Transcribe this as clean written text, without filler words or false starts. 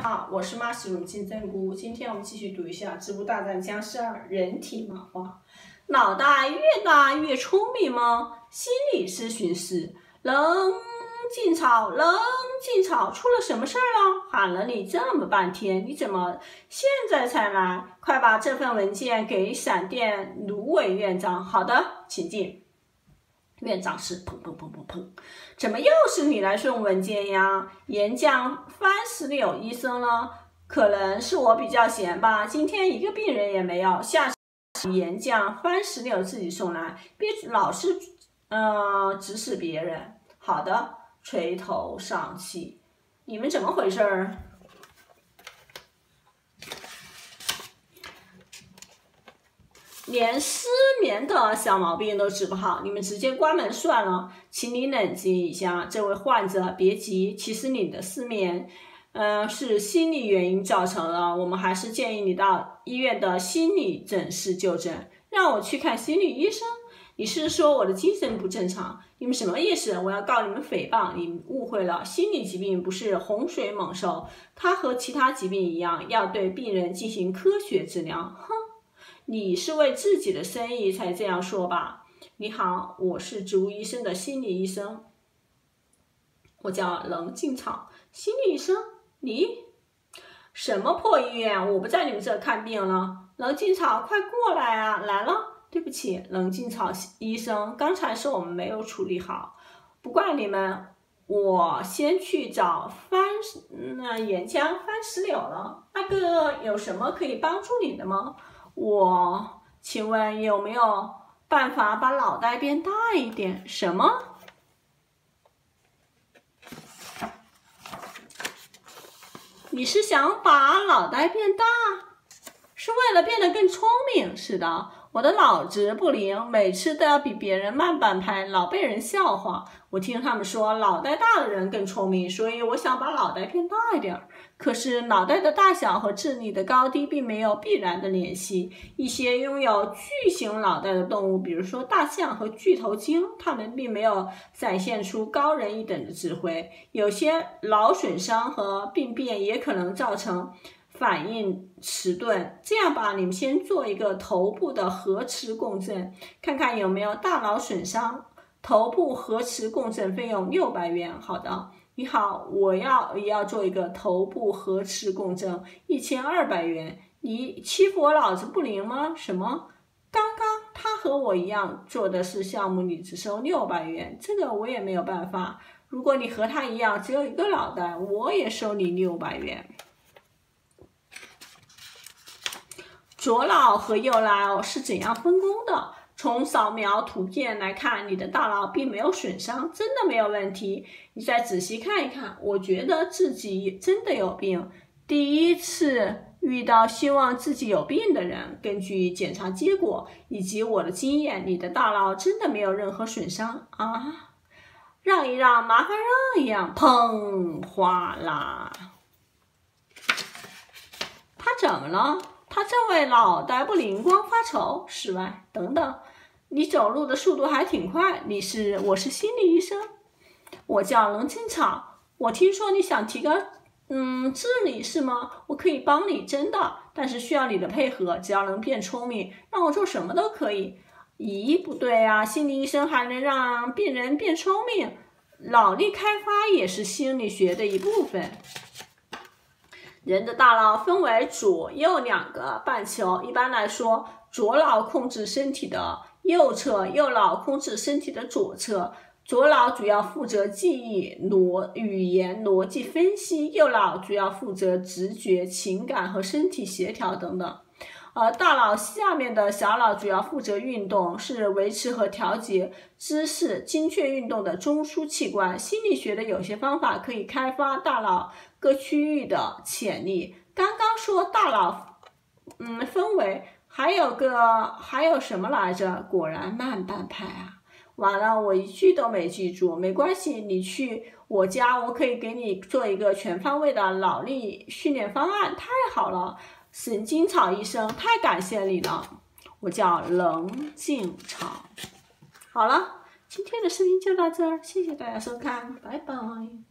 好，我是马氏乳金针菇。今天我们继续读一下《植物大战僵尸2》人体马化。脑袋越大越聪明吗？心理咨询师，冷静草，冷静草，出了什么事儿了？喊了你这么半天，你怎么现在才来？快把这份文件给闪电芦苇院长。好的，请进。院长是砰砰砰砰砰，怎么又是你来送文件呀？岩浆番石榴医生呢？可能是我比较闲吧，今天一个病人也没有。下次岩浆番石榴自己送来，别老是指使别人。好的，垂头丧气，你们怎么回事儿？连失眠的小毛病都治不好，你们直接关门算了。请你冷静一下，这位患者，别急。其实你的失眠，是心理原因造成的。我们还是建议你到医院的心理诊室就诊。让我去看心理医生？你是说我的精神不正常？你们什么意思？我要告你们诽谤！你们误会了，心理疾病不是洪水猛兽，它和其他疾病一样，要对病人进行科学治疗。哼！你是为自己的生意才这样说吧？你好，我是植物医生的心理医生，我叫冷静草。心理医生？你？什么破医院？我不在你们这看病了。冷静草，快过来啊！来了。对不起，冷静草医生，刚才是我们没有处理好，不怪你们。我先去找岩浆番石榴了。那个有什么可以帮助你的吗？请问有没有办法把脑袋变大一点？什么？你是想把脑袋变大？是为了变得更聪明？是的，我的脑子不灵，每次都要比别人慢半拍，老被人笑话。我听他们说脑袋大的人更聪明，所以我想把脑袋变大一点。可是脑袋的大小和智力的高低并没有必然的联系。一些拥有巨型脑袋的动物，比如说大象和巨头鲸，它们并没有展现出高人一等的智慧。有些脑损伤和病变也可能造成反应迟钝。这样吧，你们先做一个头部的核磁共振，看看有没有大脑损伤。头部核磁共振费用600元。好的，你好，我也要做一个头部核磁共振，1200元。你欺负我脑子不灵吗？什么？刚刚他和我一样做的是项目，你只收600元，这个我也没有办法。如果你和他一样只有一个脑袋，我也收你600元。左脑和右脑是怎样分工的？从扫描图片来看，你的大脑并没有损伤，真的没有问题。你再仔细看一看，我觉得自己真的有病。第一次遇到希望自己有病的人，根据检查结果以及我的经验，你的大脑真的没有任何损伤啊！让一让，麻烦让一让，砰哗啦！他怎么了？他正为脑袋不灵光发愁。室外，等等，你走路的速度还挺快。我是心理医生，我叫冷静草。我听说你想提高智力是吗？我可以帮你，真的，但是需要你的配合。只要能变聪明，让我做什么都可以。咦，不对啊，心理医生还能让病人变聪明？脑力开发也是心理学的一部分。人的大脑分为左右2个半球，一般来说，左脑控制身体的右侧，右脑控制身体的左侧。左脑主要负责记忆、语言、逻辑分析，右脑主要负责直觉、情感和身体协调等等。而大脑下面的小脑主要负责运动，是维持和调节姿势、精确运动的中枢器官。心理学的有些方法可以开发大脑各区域的潜力。刚刚说大脑分为还有什么来着？果然慢半拍啊！完了，我一句都没记住。没关系，你去我家，我可以给你做一个全方位的脑力训练方案。太好了，神经草医生，太感谢你了。我叫冷静草。好了，今天的视频就到这儿，谢谢大家收看，拜拜。